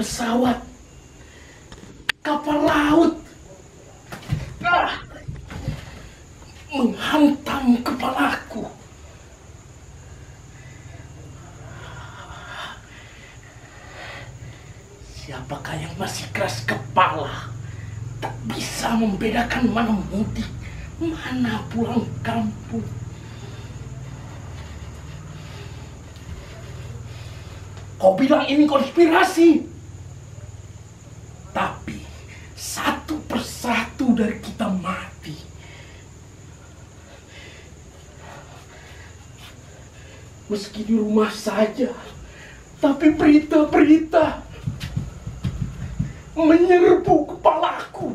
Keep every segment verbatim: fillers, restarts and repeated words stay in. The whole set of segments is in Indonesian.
pesawat, kapal laut ah, menghantam kepalaku. Siapakah yang masih keras kepala, tak bisa membedakan mana mudik, mana pulang kampung? Kau bilang ini konspirasi, tapi satu persatu dari kita mati. Meski di rumah saja, tapi berita-berita menyerbu kepalaku.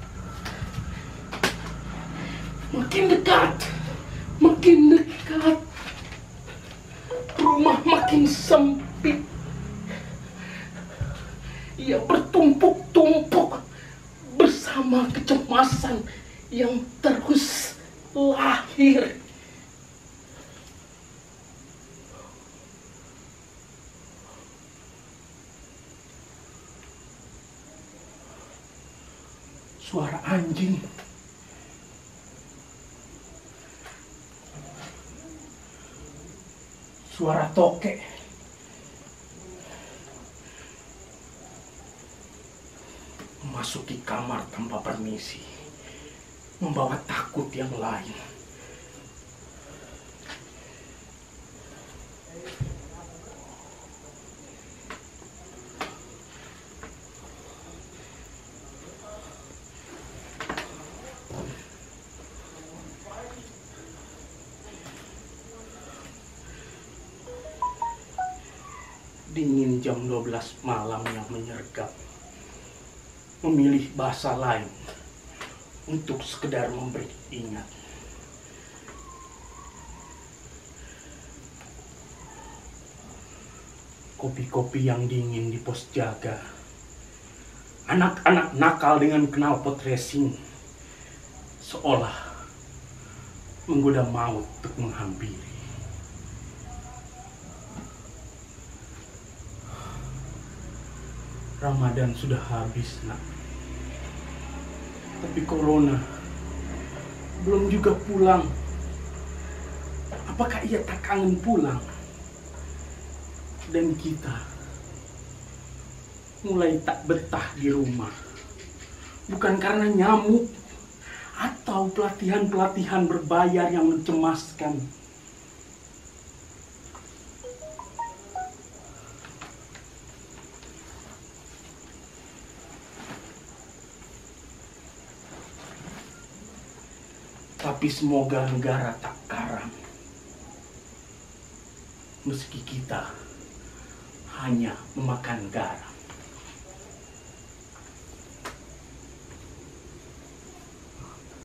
Makin dekat, makin dekat, rumah makin sempit. Ia bertumpuk-tumpuk bersama kecemasan yang terus lahir. Suara anjing, suara tokek, memasuki kamar tanpa permisi, membawa takut yang lain. Dingin jam dua belas malam yang menyergap, memilih bahasa lain untuk sekedar memberi ingat. Kopi-kopi yang dingin di pos jaga, anak-anak nakal dengan knalpot racing, seolah menggoda maut untuk menghampiri. Ramadan sudah habis, nak. Tapi corona belum juga pulang. Apakah ia tak kangen pulang? Dan kita mulai tak betah di rumah. Bukan karena nyamuk atau pelatihan-pelatihan berbayar yang mencemaskan. Tapi semoga negara tak karam, meski kita hanya memakan garam.